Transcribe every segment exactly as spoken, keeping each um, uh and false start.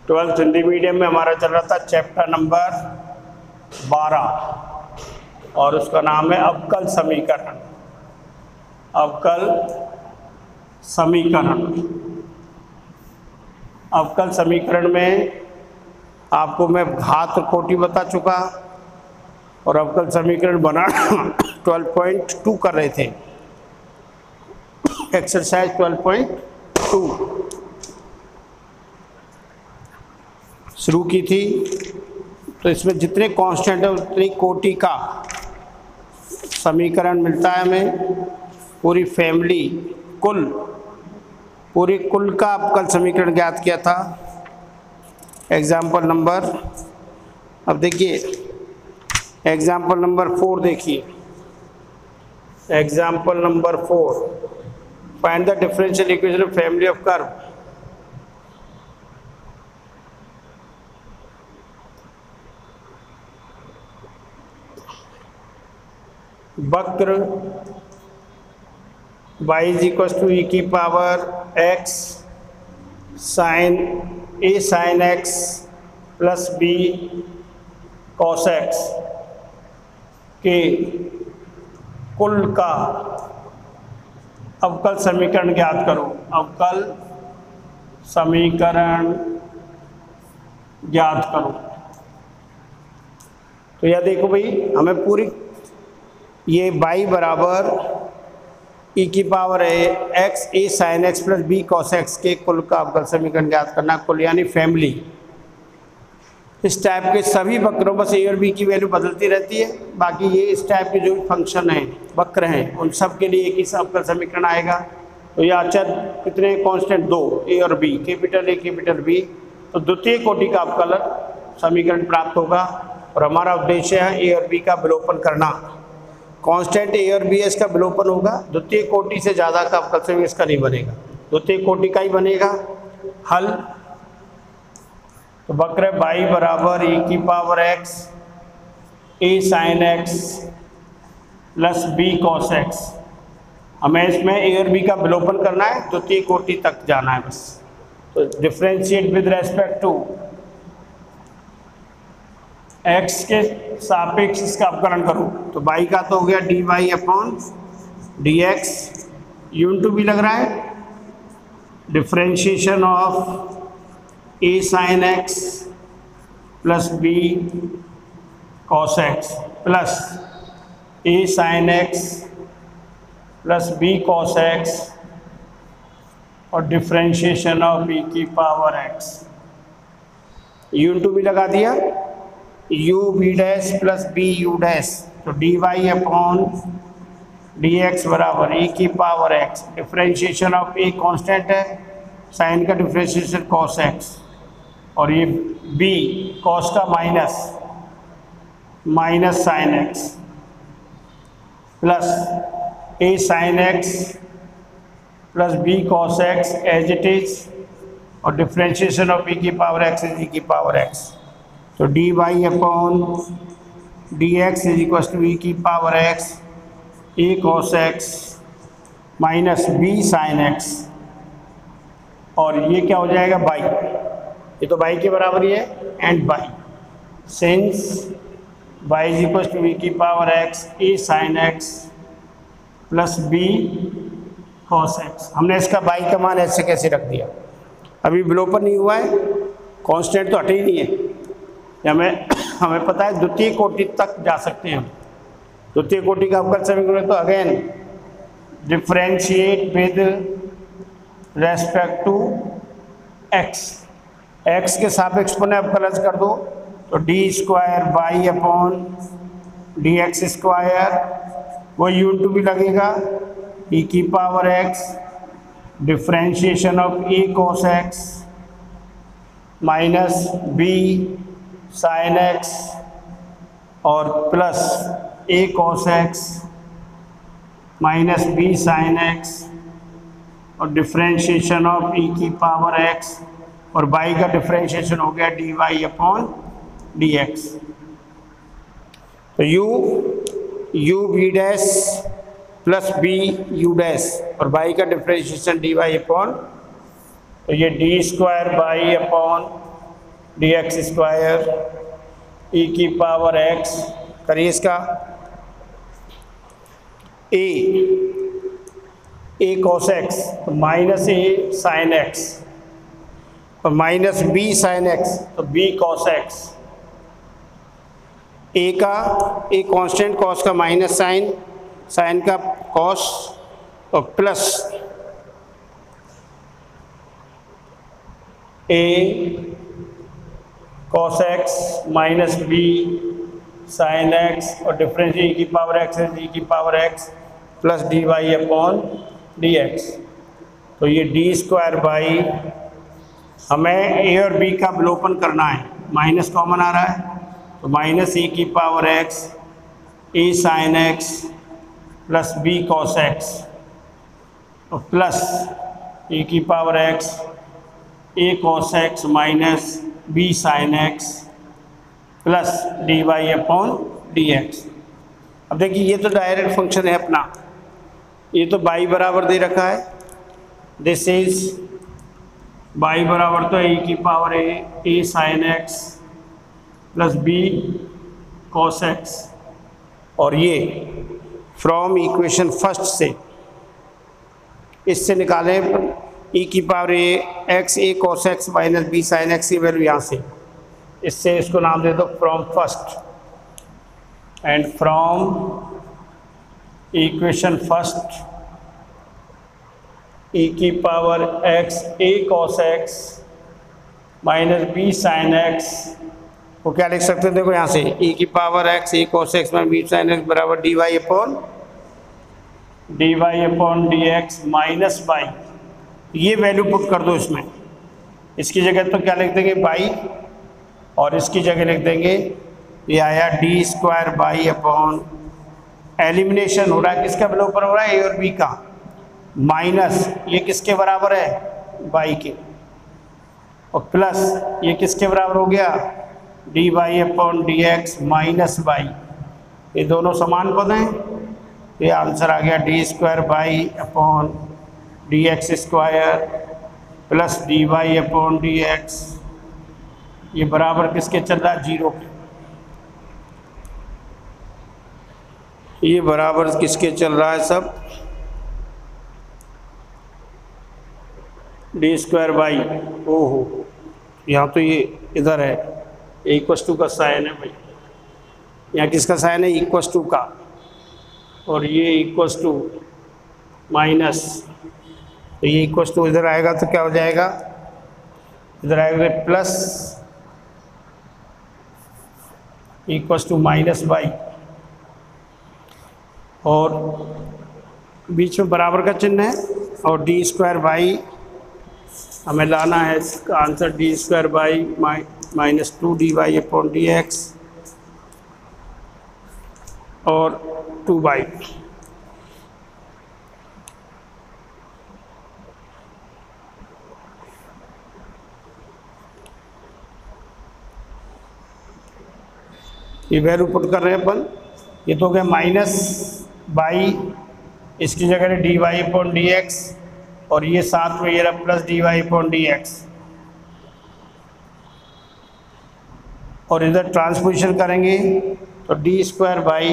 Twelfth Hindi medium में हमारा चल रहा था चैप्टर नंबर बारह और उसका नाम है अवकल समीकरण। अवकल समीकरण अवकल समीकरण में आपको मैं घात कोटि बता चुका और अवकल समीकरण बना ट्वेल्व पॉइंट टू कर रहे थे, एक्सरसाइज ट्वेल्व पॉइंट टू शुरू की थी। तो इसमें जितने कांस्टेंट है उतनी कोटि का समीकरण मिलता है हमें। पूरी फैमिली कुल पूरी कुल का अवकल समीकरण ज्ञात किया था। एग्जाम्पल नंबर, अब देखिए एग्जाम्पल नंबर फोर देखिए। Example number four, find the differential equation of family of curve. वक्र y is equal to e की power x sine a sine x plus b cos x के कुल का अवकल समीकरण ज्ञात करो। अवकल समीकरण ज्ञात करो। तो यह देखो भाई, हमें पूरी ये y बराबर e की पावर है x a sine x plus b cos x के कुल का अवकल समीकरण ज्ञात करना। कुल यानी फैमिली। इस टाइप के सभी वक्रों बस a और b की वैल्यू बदलती रहती है, बाकी ये इस टाइप के जो भी फंक्शन हैं वक्र हैं उन सब के लिए एक ही अवकल समीकरण आएगा। तो ये अचर कितने कांस्टेंट दो, a और b, capital A capital B। तो द्वितीय कोटि का अवकल समीकरण प्राप्त होगा और हमारा उद्देश्य है a और b का विलोपन करना। कांस्टेंट a और b इसका विलोपन होगा, द्वितीय कोटि से ज़्यादा का अवकल समीकरण इसका नहीं बनेगा, द्वितीय कोटि का ही बनेगा। हल, तो वक्र y बराबर e की power x a sine x plus b cos x। हमें इसमें a और b का विलोपन करना है, द्वितीय कोटि तक जाना है बस। तो differentiate with respect to x के सापेक्ष इसका अवकलन करो। तो y का तो हो गया D Y upon D x, यून टू भी लग रहा है differentiation of a sine x plus b cos x plus a sine x plus b cos x और डिफरेंशिएशन ऑफ e की पावर x। यून टू भी लगा दिया, u b dash plus b u dash. तो d Y upon D x बराबर e की power x, differentiation of a constant है, साइन का डिफरेंशिएशन cos x और ये b cos का minus minus sine x plus a sine x plus b cos x as it is और differentiation of e की power x is e की power x। तो d Y upon D x is equal to e की power x a cos x minus b sine x और ये क्या हो जाएगा बाई, ये तो बाई के बराबर ही है and y since y is equal to e की power x a sine x plus b cos x. हमने इसका बाई का मान ऐसे कैसे रख दिया, अभी विलोपन नहीं हुआ है, कांस्टेंट तो हटे ही नहीं है। हमें हमें पता है द्वितीय कोटि तक जा सकते हैं हम। द्वितीय कोटि का अवकल समीकरण तो again differentiate with respect to x, x के सापेक्ष पुनः अवकलन कर दो। तो d square y upon D x square, वो यून टू भी लगेगा e की power x, differentiation of a cos x minus b sine x और plus a cos x minus b sine x और डिफरेंशिएशन ऑफ e की पावर x और y का डिफरेंशिएशन हो गया D Y upon D x. तो u u b dash plus b u dash और y का डिफरेंशिएशन डी वाई अपॉन, तो ये d square y upon D x square e की पावर एक्स, करिए इसका ए ए कॉस एक्स तो minus a sine x और minus b sine x तो बी कॉस एक्स। ए का ए कांस्टेंट, कॉस का माइनस साइन, साइन का cos और plus a cos x minus b sine x और difference e की power x है e की power x plus d Y upon D x. तो ये डी स्क्वायर बाई, हमें ए और बी का अवलोकन करना है, माइनस कॉमन आ रहा है तो माइनस ई की power x a sine x plus b cos x और प्लस ई की power x a cos x minus b sine x plus d Y upon D x. अब देखिए ये तो डायरेक्ट फंक्शन है अपना, ये तो बाई बराबर दे रखा है, दिस इज बाई बराबर तो ए की power a a sine x plus b cos x और ये फ्रॉम इक्वेशन फर्स्ट से इससे निकालें ई की power a x a cos x minus b sine x की वैल्यू यहाँ से, इससे इसको नाम दे दो from first and from equation first e की power x a cos x minus b sine x को क्या लिख सकते हैं, देखो यहाँ से ई की power x a cos x minus b sine x बराबर D Y upon D Y upon D x minus y, ये वैल्यू पुट कर दो इसमें, इसकी जगह तो क्या लिख देंगे बाई और इसकी जगह लिख देंगे ये आया d square y upon, elimination हो रहा है किसका अवलोकन हो रहा है ए और बी का, माइनस ये किसके बराबर है बाई के और प्लस ये किसके बराबर हो गया D Y upon D x minus y, ये दोनों समान पद हैं, ये आंसर आ गया d square y upon D x square plus d Y upon D x, ये बराबर किसके चल रहा है जीरो के, ये बराबर किसके चल रहा है सब डी स्क्वायर बाई, ओहो यहाँ तो ये इधर है इक्वस टू का साइन है भाई, यहाँ किसका साइन है इक्वस टू का और ये इक्वस टू माइनस, तो ये इक्वस टू इधर आएगा तो क्या हो जाएगा, इधर आएगा plus equals to minus y और बीच में बराबर का चिन्ह है और डी स्क्वायर बाई हमें लाना है, इसका answer d square y minus two d Y upon D x और टू बाई। ये वैल्यू पुट कर रहे हैं अपन, ये तो हो गया माइनस बाई, इसकी जगह D Y upon D x और ये साथ में ये रहा plus d Y upon D x और इधर ट्रांसपोजिशन करेंगे तो d square y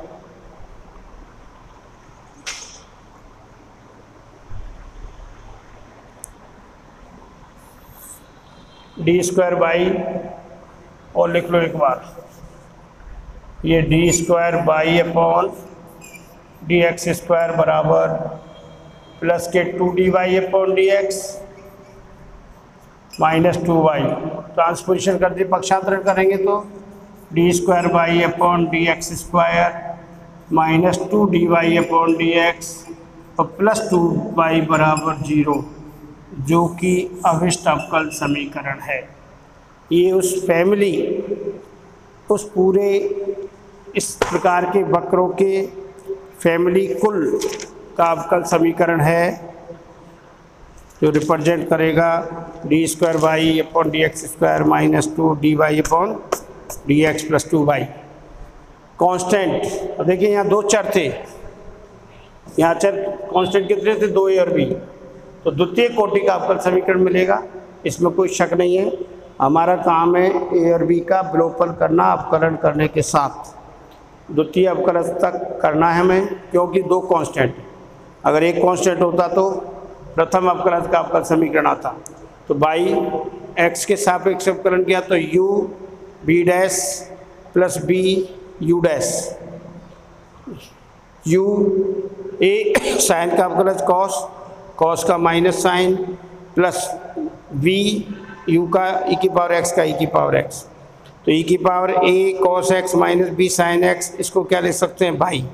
d square y और लिख लो एक बार, ये d square y upon D x square बराबर प्लस के two d Y upon D x minus two y, transposition कर दिए पक्षांतरण करेंगे तो d square y upon D x square minus two d Y upon D x और plus two y बराबर zero, जो कि अभिष्ट अवकल समीकरण है। ये उस फैमिली उस पूरे इस प्रकार के वक्रों के फैमिली कुल का अवकल समीकरण है जो रिप्रेजेंट करेगा d square y upon D x square minus two d Y upon D x plus two y. Constant, अब देखिए यहाँ दो चर थे, यहाँ चर कॉन्स्टेंट कितने थे दो ए और बी, तो द्वितीय कोटि का अवकल समीकरण मिलेगा, इसमें कोई शक नहीं है। हमारा काम है ए और बी का विलोपन करना अवकलन करने के साथ, द्वितीय अवकलज तक करना है हमें, क्योंकि दो कांस्टेंट, अगर एक कांस्टेंट होता तो प्रथम अवकलज का अवकल समीकरण आता। तो बाई एक्स के सापेक्ष अवकलन किया तो u b dash plus b u dash, u a sine का अवकलज कॉस, कॉस का minus sine plus v u का ई की पावर एक्स का ई की पावर एक्स, तो ई की power a cos x minus b sine x, इसको क्या लिख सकते हैं भाई।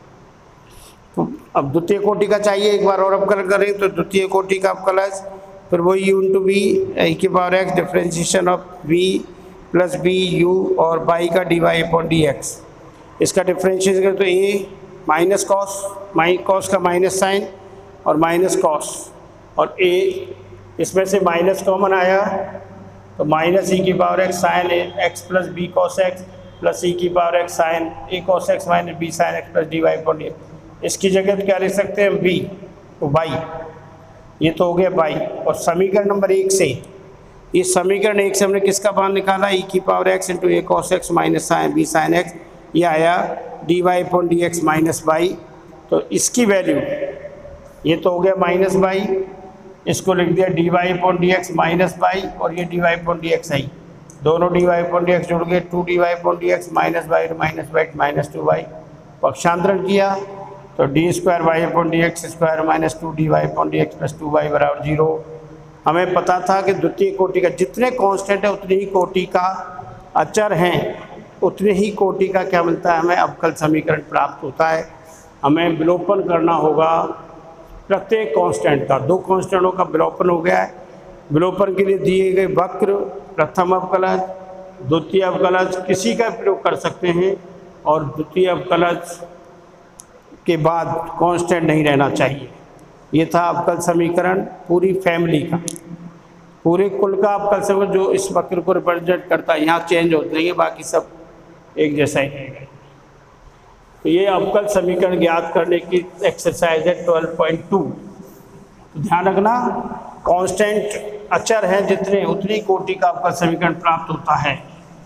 तो अब द्वितीय कोटि का चाहिए, एक बार और अवकलन करें तो द्वितीय कोटि का अवकलज, फिर वही यू इंटू बी ई की power x differentiation of v plus b u और बाई का d Y upon D x, इसका डिफ्रेंशिएशन करें तो ए माइनस कॉस, माइ कॉस का माइनस साइन और माइनस कॉस, और ए इसमें से माइनस कॉमन आया तो माइनस ई की power x sine x plus b cos x plus e की power x sine a cos x minus b sine x plus d Y upon D x. इसकी जगह क्या लिख सकते हैं बी, तो बाई, ये तो हो गया बाई। और समीकरण नंबर एक से, ये समीकरण एक से हमने किसका मान निकाला, ई की power x into a cos x minus sine b sine x, ये आया d Y upon D x minus y, तो इसकी वैल्यू ये तो हो गया माइनस बाई, इसको लिख दिया d Y upon D x minus y, और ये d Y upon D x I, दोनों d Y upon D x जुड़ गए, two d Y upon D x minus y minus y minus two y, पक्षांतरण किया तो d square y upon D x square minus two d Y upon D x plus two y बराबर zero. हमें पता था कि द्वितीय कोटि का जितने कांस्टेंट है उतनी ही कोटि का अचर हैं, उतने ही कोटि का क्या मिलता है, हमें अवकल समीकरण प्राप्त होता है। हमें विलोपन करना होगा प्रत्येक कांस्टेंट का, दो कांस्टेंटों का विलोपन हो गया है। विलोपन के लिए दिए गए वक्र, प्रथम अवकलज, द्वितीय अवकलज किसी का प्रयोग कर सकते हैं, और द्वितीय अवकलज के बाद कांस्टेंट नहीं रहना चाहिए। ये था अवकल समीकरण पूरी फैमिली का, पूरे कुल का अवकल समीकरण जो इस वक्र को रिप्रेजेंट करता है। यहाँ चेंज होते हैं, बाकी सब एक जैसा ही रहेगा। तो ये अवकल समीकरण ज्ञात करने की एक्सरसाइज है ट्वेल्व पॉइंट टू। तो ध्यान रखना, कांस्टेंट अचर हैं जितने उतनी कोटि का अवकल समीकरण प्राप्त होता है।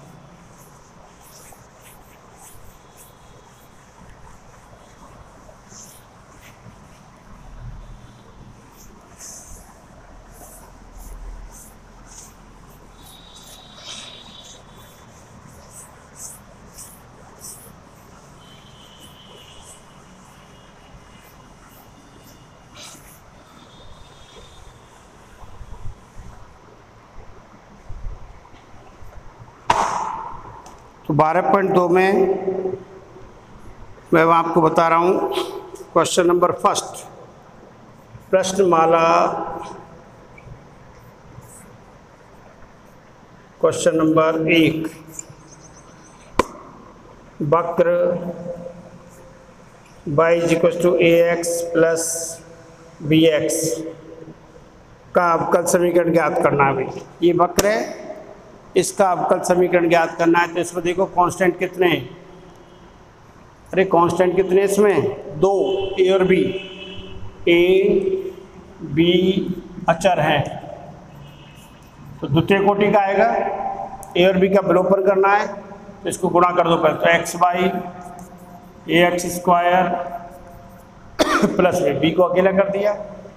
तो बारह पॉइंट दो में मैं आपको बता रहा हूँ क्वेश्चन नंबर फर्स्ट, प्रश्नमाला क्वेश्चन नंबर एक, वक्र y is equal to a x plus b x का अवकल समीकरण ज्ञात करना है। भाई ये वक्र है, इसका अवकल समीकरण ज्ञात करना है। तो इसमें देखो कांस्टेंट कितने हैं, अरे कांस्टेंट कितने इसमें, दो, ए और बी, ए बी अचर हैं। तो द्वितीय कोटि का आएगा, ए और बी का विलोपन करना है तो इसको गुणा कर दो पहले, तो x by a x square plus a, b को अकेला कर दिया।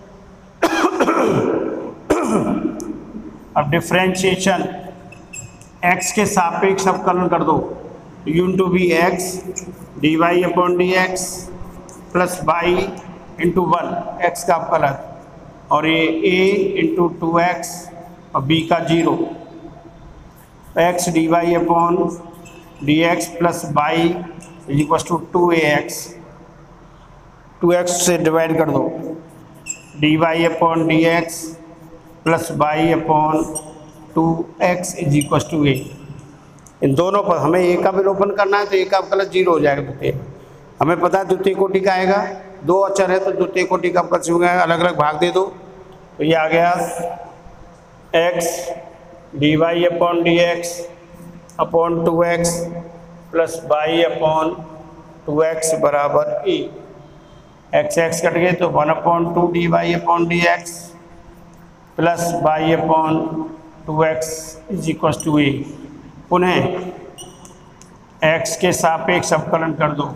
अब डिफ्रेंशिएशन x के सापेक्ष अवकलन कर दो, u into b x D Y upon D x plus y into one x का अवकलन, और ये a इंटू टू एक्स और b का zero, x D Y upon D x plus y is equal to two a x, two x से divide कर दो, d Y upon D x plus y upon two x is equal to a. इन दोनों पर हमें ए का विलोपन करना है तो ए का अवकलज जीरो हो जाएगा द्वितीय। हमें पता है द्वितीय कोटि का आएगा, दो अचर है तो द्वितीय कोटि का अवकलज हो गया, अलग अलग भाग दे दो। तो ये आ गया x D Y upon D x upon two x plus y upon two x बराबर ए। एक्स एक्स कट गए तो one upon two d Y upon D x plus y upon two x is equal to a. पुनः x के सापेक्ष अवकलन कर दो।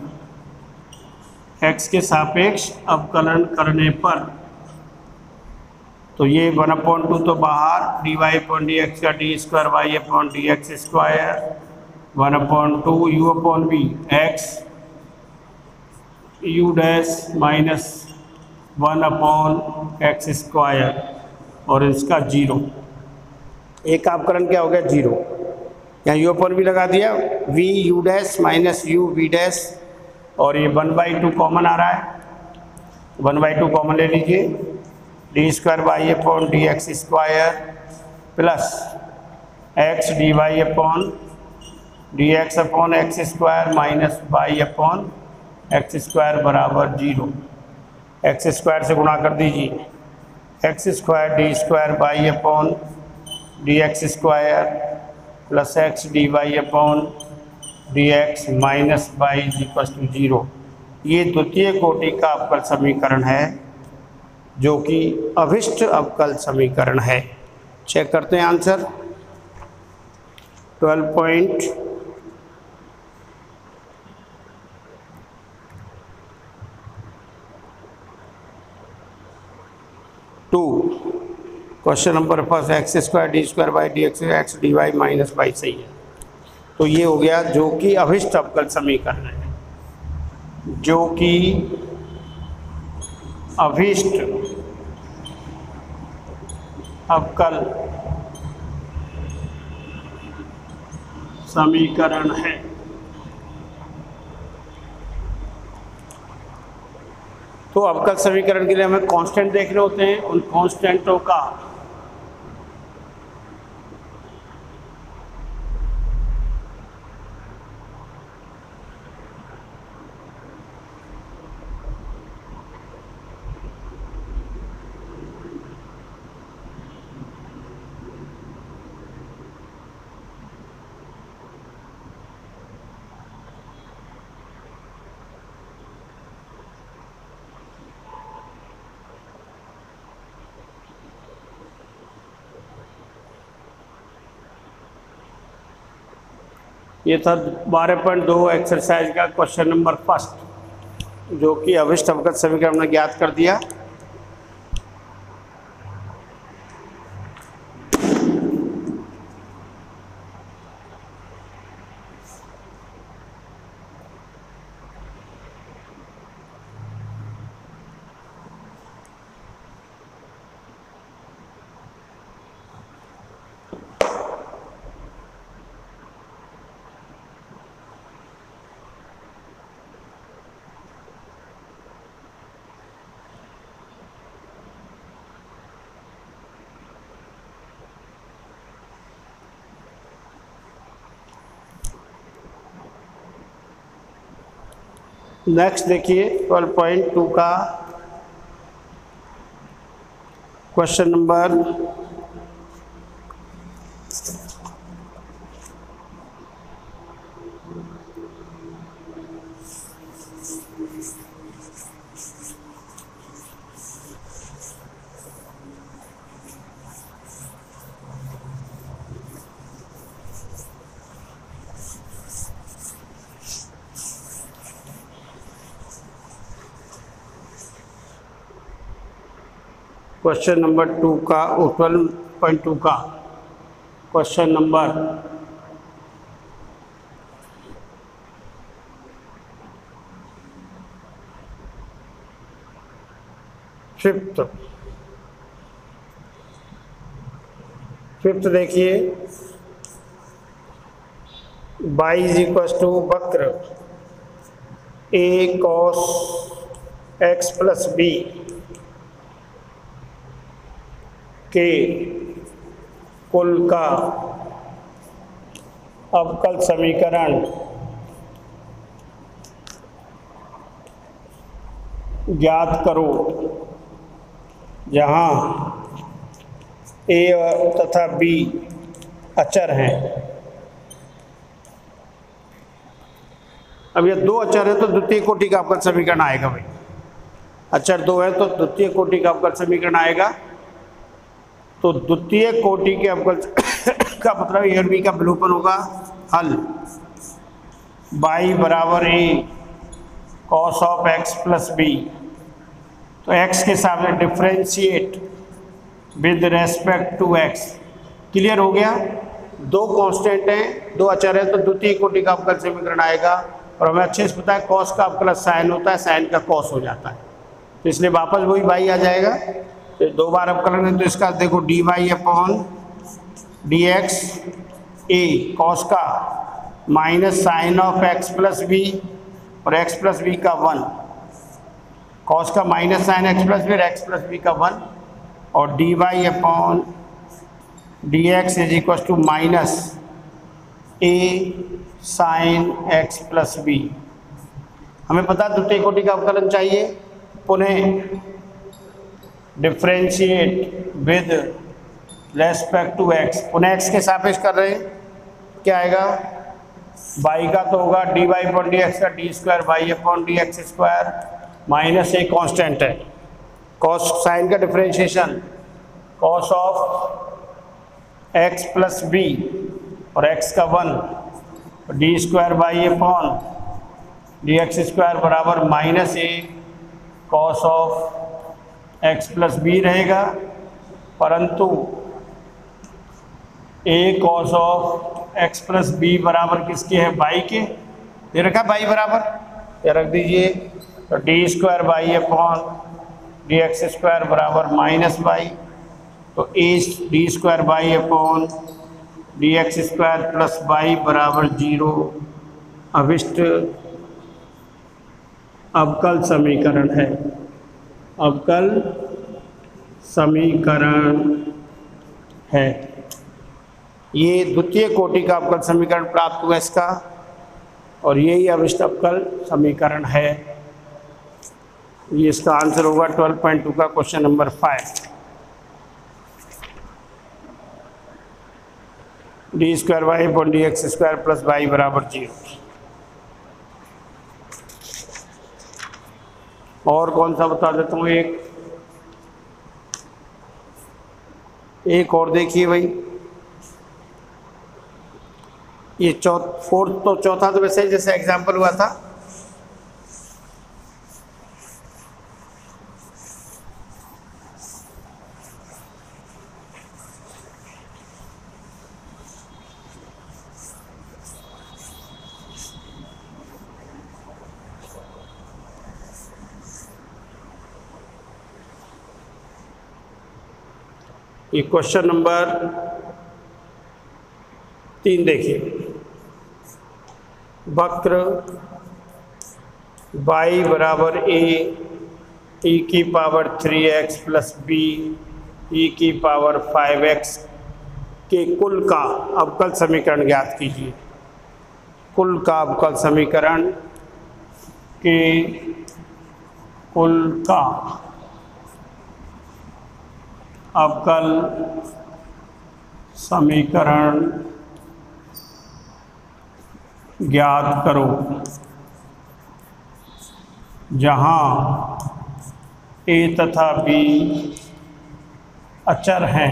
x के सापेक्ष अवकलन करने पर तो ये वन अपॉन टू तो बाहर, d Y upon D x का d square y upon D x square one upon two u upon b x u dash minus one upon x square और इसका जीरो। एक अवकलन क्या हो गया? जीरो। यहाँ यू अपॉन भी लगा दिया, v u dash minus u v dash और ये वन बाई टू कॉमन आ रहा है, वन बाई टू कॉमन ले लीजिए, d square y upon D x square plus x D Y upon D x upon x square minus y upon x square बराबर zero. X square से गुणा कर दीजिए, x square d square y upon D x square plus x D Y upon D x minus y is equal to zero. ये द्वितीय कोटि का अवकल समीकरण है जो कि अभिष्ट अवकल समीकरण है। चेक करते हैं answer. Twelve point two question number first, x square d square y d x x D y minus y सही है। तो ये हो गया जो कि अभिष्ट अवकल समीकरण है, जो कि अभिष्ट अवकल समीकरण है। तो अवकल समीकरण के लिए हमें कांस्टेंट देखने होते हैं, उन कांस्टेंटों का ये था बारह पॉइंट दो एक्सरसाइज का क्वेश्चन नंबर फर्स्ट, जो कि अभिष्ट अवकल समीकरण हमने ज्ञात कर दिया। नेक्स्ट देखिए ट्वेल्व पॉइंट टू का question number question number two का ट्वेल्व पॉइंट टू का क्वेश्चन नंबर फिफ्थ फिफ्थ देखिए, बाई इज इक्वल टू वक्र a cos x plus b के कुल का अवकल समीकरण ज्ञात करो, जहाँ ए तथा बी अचर हैं। अब ये दो अचर है तो द्वितीय कोटि का अवकल समीकरण आएगा भाई। अचर दो है तो द्वितीय कोटि का अवकल समीकरण आएगा। तो तो द्वितीय कोटि के अवकल का मतलब ए और बी का विलोपन होगा हल बाई बराबर a cos of x plus b. तो एक्स के सामने differentiate with respect to x. Clear हो गया? दो कांस्टेंट हैं, दो अचर हैं, तो द्वितीय कोटि का अवकल समीकरण आएगा। और हमें अच्छे से पता है कॉस का अवकल साइन होता है, साइन का कॉस हो जाता है, तो इसलिए वापस वही बाई आ जाएगा। तो दो बार अवकलन है तो इसका देखो d Y upon D x a cos का minus sine of x plus b और एक्स प्लस बी का वन, कॉस का minus sine x plus b और एक्स प्लस बी का वन, और d Y upon D x is equal to minus a sine x plus b. हमें पता द्वितीय कोटि का अवकलन चाहिए। पुनः differentiate with respect to x, पुनः एक्स के सापेक्ष कर रहे हैं, क्या आएगा? बाई का तो होगा d Y upon D x का d square y upon D x square minus a constant है कॉस साइन का differentiation cos of x plus b और एक्स का one, d square y upon D x square बराबर minus a cos of x plus b रहेगा, परंतु a cos of x plus b बराबर किसके है? बाई के। ये रखा बाई बराबर, ये रख दीजिए। तो d square y upon D x square बराबर माइनस बाई, तो a d square y upon D x square plus y बराबर जीरो अभिष्ट अवकल समीकरण है। अवकल समीकरण है। ये द्वितीय कोटि का अवकल समीकरण प्राप्त हुआ इसका, और यही अभिष्ट अवकल समीकरण है। ये इसका आंसर होगा ट्वेल्व पॉइंट टू का question number five. D square y upon D x square plus y बराबर जीरो। और कौन सा बता देता हूँ, एक एक और देखिए भाई, ये चौ फोर्थ तो चौथा तो वैसे जैसे एग्जाम्पल हुआ था, ये क्वेश्चन नंबर तीन देखिए। वक्र y बराबर a e की power three x plus b e की पावर फाइव एक्स के कुल का अवकल समीकरण ज्ञात कीजिए। कुल का अवकल समीकरण के कुल का अवकल समीकरण ज्ञात करो जहाँ a तथा b अचर हैं।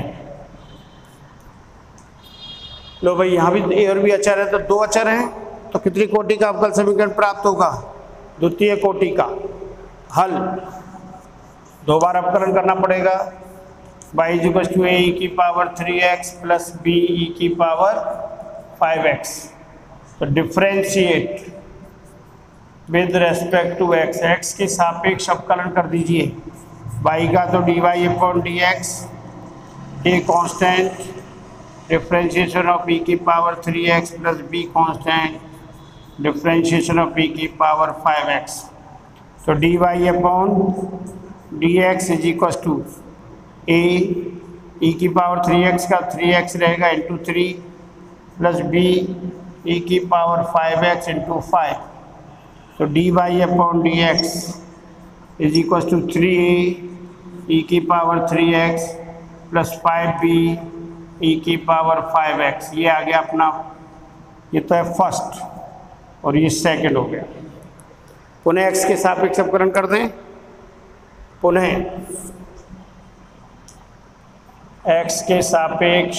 लो भाई, यहाँ भी a और b अचर है, तो दो अचर हैं, तो कितनी कोटि का अवकल समीकरण प्राप्त होगा? द्वितीय कोटि का। हल दो बार अवकलन करना पड़ेगा। y is equal to a की power three x plus b e की पावर फाइव एक्स। तो differentiate with respect to x, x के सापेक्ष अवकलन कर दीजिए। y का तो d Y upon D x a constant, differentiation of e की power three x plus b constant, differentiation of e की पावर फाइव एक्स। तो d Y upon D x is equal to a e की power three x का three x रहेगा into three plus b e की power five x into five. तो d Y upon D x is equal to three a e की power three x plus five b e की power five x. ये आ गया अपना, ये तो है फर्स्ट और ये सेकंड हो गया। पुनः एक्स के सापेक्ष अवकलन कर दें। पुनः x के सापेक्ष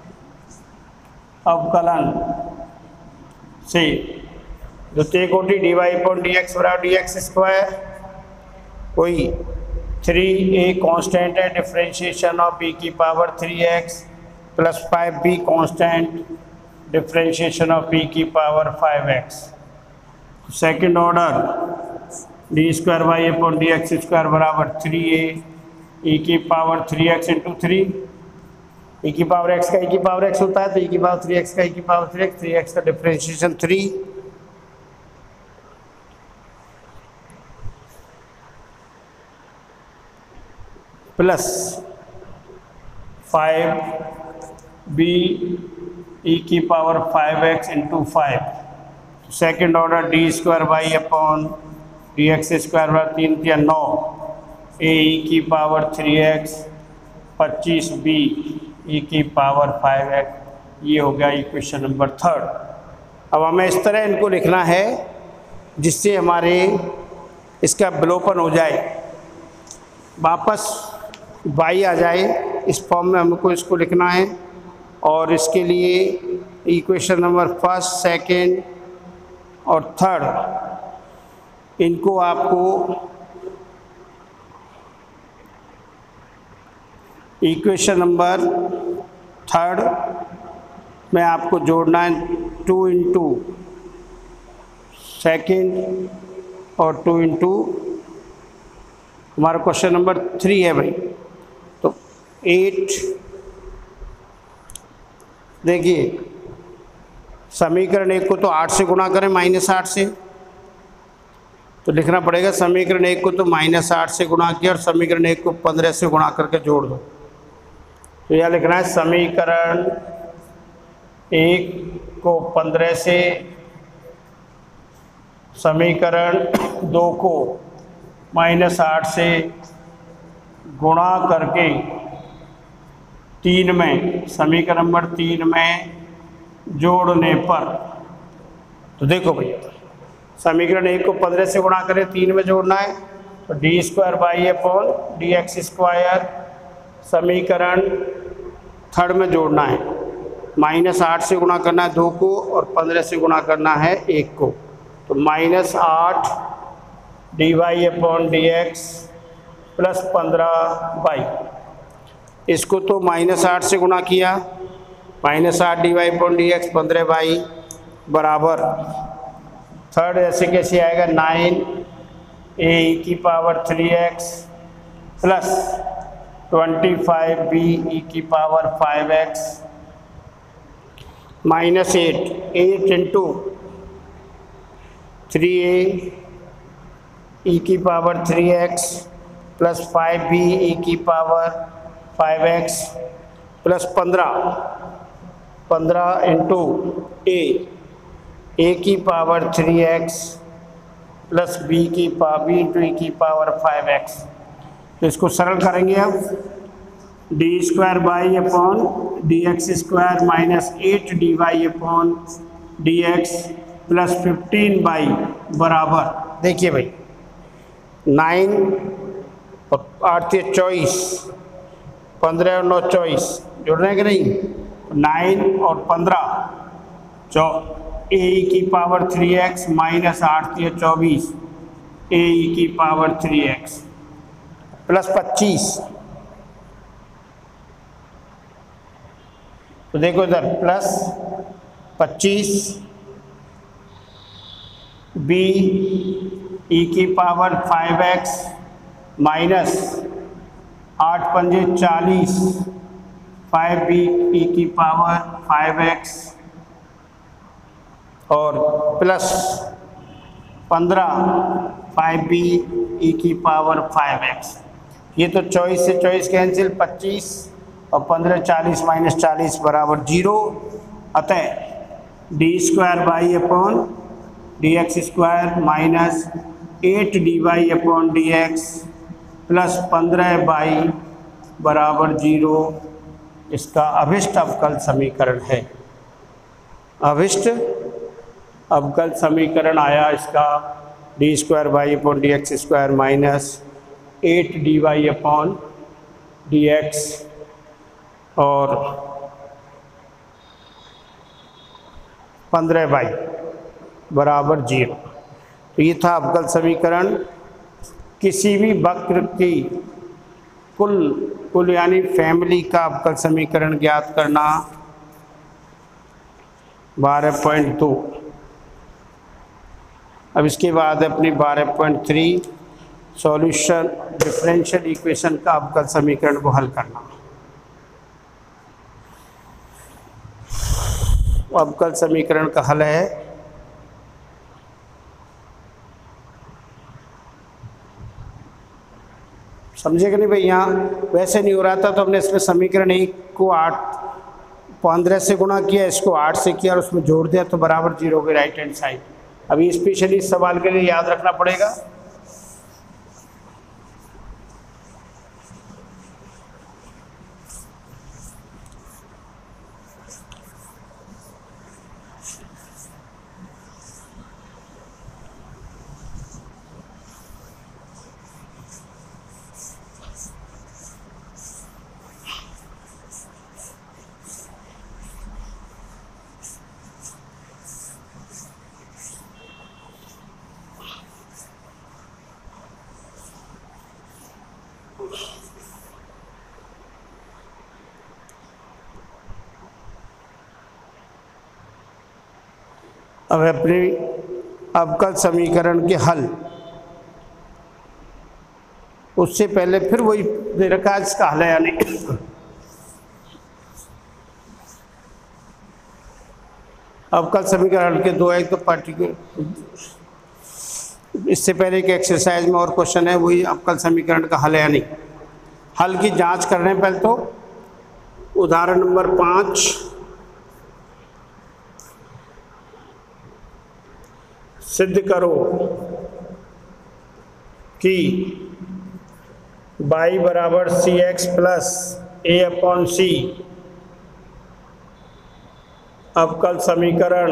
अवकलन से द्वितीय कोटि d Y upon D x बराबर डी एक्स स्क्वायर, कोई थ्री ए कॉन्स्टेंट है, डिफ्रेंशिएशन ऑफ बी की power three x plus five b constant, differentiation of b की power five x. Second order d square y upon D x square बराबर three a e की power three x into three, e की power x का e की power x होता है तो e की पावर थ्री एक्स का ई की power three x, three x का differentiation three plus five b e की power five x into five. Second order d square y upon D x square बराबर तीन या नौ ए ई की power three x पच्चीस b e की power five x. ये हो गया इक्वेशन नंबर थर्ड। अब हमें इस तरह इनको लिखना है जिससे हमारे इसका विलोपन हो जाए, वापस y आ जाए। इस फॉर्म में हमको इसको लिखना है और इसके लिए इक्वेशन नंबर फर्स्ट, सेकंड और थर्ड इनको आपको इक्वेशन नंबर थर्ड में आपको जोड़ना है टू इंटू सेकेंड और टू इंटू हमारा क्वेश्चन नंबर थ्री है भाई। तो एट, देखिए समीकरण एक को तो आठ से गुणा करें माइनस आठ से, तो लिखना पड़ेगा समीकरण एक को तो माइनस आठ से गुणा किया और समीकरण एक को पंद्रह से गुणा करके जोड़ दो। तो यह लिखना है समीकरण एक को पंद्रह से, समीकरण दो को माइनस आठ से गुणा करके तीन में, समीकरण नंबर तीन में जोड़ने पर, तो देखो भैया समीकरण एक को पंद्रह से गुणा करें, तीन में जोड़ना है तो d square y upon D x square, समीकरण थर्ड में जोड़ना है, माइनस आठ से गुणा करना है दो को और पंद्रह से गुणा करना है एक को, तो माइनस आठ d Y upon D x plus पंद्रह बाई, इसको तो माइनस आठ से गुणा किया, माइनस आठ d Y upon D x पंद्रह बाई बराबर थर्ड ऐसे कैसे आएगा नाइन ए ई की power three x plus twenty five b e की power five x minus eight, eight into three a e की power three x plus five b e की power five x plus पंद्रह, पंद्रह into a a की power three x plus b की power b into e की power five x. तो इसको सरल करेंगे अब, d square y upon D x square minus eight d Y upon D x plus fifteen y बराबर, देखिए भाई नाइन और आठ या चौबीस, पंद्रह और नौ चौबीस, जोड़ रहे हैं कि नहीं, नाइन और पंद्रह चौ ए की पावर थ्री एक्स माइनस आठ या चौबीस ए की पावर थ्री एक्स प्लस पच्चीस, तो देखो इधर प्लस पच्चीस बी ई की पावर फाइव एक्स माइनस आठ पंजे चालीस फाइव बी ई की पावर फाइव एक्स और प्लस पंद्रह फाइव बी ई की पावर फाइव एक्स। ये तो चौबीस से चौबीस कैंसिल, पच्चीस और पंद्रह चालीस माइनस चालीस बराबर जीरो। अतः d square y upon D x square minus eight d Y upon D x plus पंद्रह बाई बराबर जीरो इसका अभिष्ट अवकल समीकरण है। अभिष्ट अवकल समीकरण आया इसका d square y upon D x square minus eight d Y upon D x और पंद्रह बाई बराबर जीरो। तो ये था अवकल समीकरण। किसी भी वक्र की कुल कुल यानी फैमिली का अवकल समीकरण ज्ञात करना। बारह पॉइंट दो। अब इसके बाद अपनी बारह point three solution differential equation का अवकल समीकरण को हल करना। अवकल समीकरण का हल है समझे कि नहीं भाई। यहाँ वैसे नहीं हो रहा था तो हमने इसमें समीकरण एक को आठ पंद्रह से गुणा किया, इसको आठ से किया और उसमें जोड़ दिया तो बराबर जीरो के राइट हैंड साइड। अभी स्पेशली इस सवाल के लिए याद रखना पड़ेगा। अब अपने अवकल समीकरण के हल, उससे पहले फिर वही दे रखा है इसका हल है यानी अवकल समीकरण के दो एक तो पार्टिकुलर। इससे पहले के एक्सरसाइज में और क्वेश्चन है वही अवकल समीकरण का हल है या नहीं। हल की जांच करने पहले तो उदाहरण नंबर पाँच सिद्ध करो कि y बराबर सी एक्स प्लस ए अपॉन सी अवकल समीकरण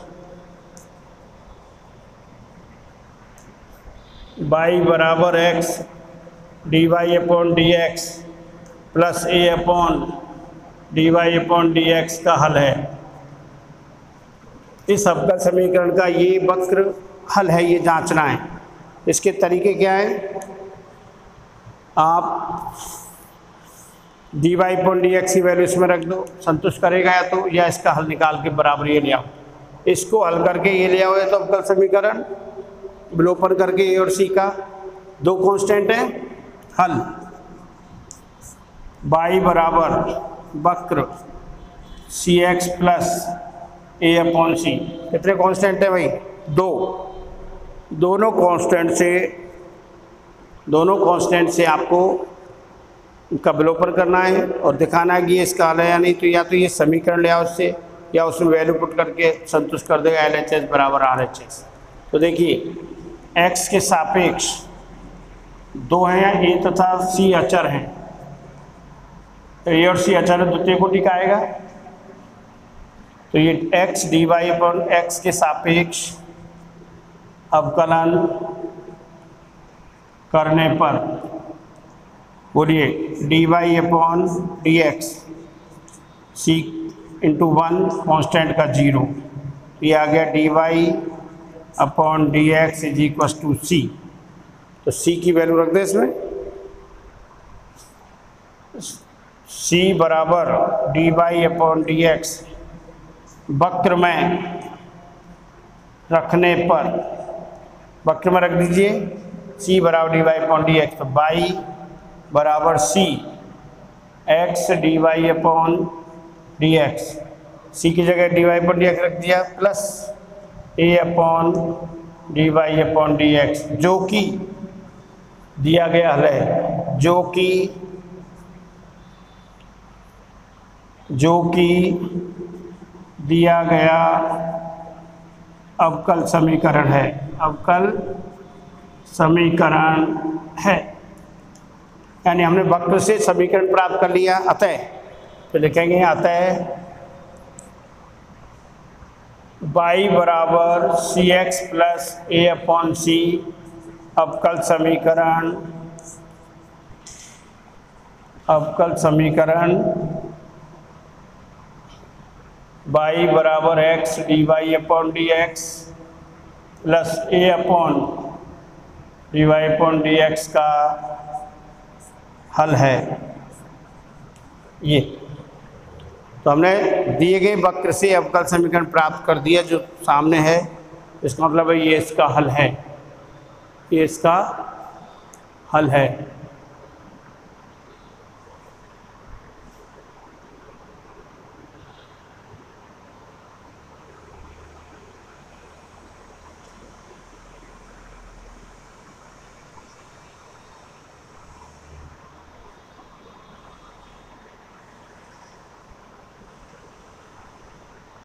y बराबर x D Y upon D x plus ए upon D Y upon D x का हल है। इस अवकल समीकरण का ये वक्र हल है, ये जांचना है। इसके तरीके क्या है, आप d Y upon D x की वैल्यू इसमें रख दो, संतुष्ट करेगा या तो, या इसका हल निकाल के बराबर ये ले आओ। इसको हल करके ये ले आओ, तो अवकल समीकरण विलोपन करके ए और सी का दो कांस्टेंट है हल। y बराबर वक्र सी एक्स प्लस ए अपॉन सी, कितने कांस्टेंट है भाई, दो। दोनों कांस्टेंट से दोनों कांस्टेंट से आपको का विलोपन करना है और दिखाना है कि ये इसका हल है या नहीं। तो या तो ये समीकरण ले आओ उससे, या उसमें वैल्यू पुट करके संतुष्ट कर देगा एल एच एस बराबर आर एच एस। तो देखिए x के सापेक्ष दो हैं, ए तथा सी अचर हैं। तो ए और सी अचर है, द्वितीय कोटि का आएगा। तो ये x D Y upon X के सापेक्ष अवकलन करने पर बोलिए D Y upon D X C into one constant का जीरो, ये आ गया D Y upon D x is equal to C. तो सी की वैल्यू रख दे इसमें, सी बराबर D Y upon D X वक्र में रखने पर, वक्र में रख दीजिए c बराबर D Y upon D x. तो y बराबर c x D Y upon D X, C की जगह D Y upon D X रख दिया, plus a upon D Y upon D X, जो कि दिया गया है, जो कि जो कि दिया गया अवकल समीकरण है, अवकल समीकरण है। यानी हमने वक्र से समीकरण प्राप्त कर लिया। अतः तो लिखेंगे अतः y बराबर सी एक्स प्लस ए अपॉन सी अवकल समीकरण अवकल समीकरण y बराबर X D Y upon D x plus ए upon D Y upon D x का हल है ये। तो हमने दिए गए वक्र से अवकल समीकरण प्राप्त कर दिया जो सामने है, इसका मतलब है ये इसका हल है, ये इसका हल है।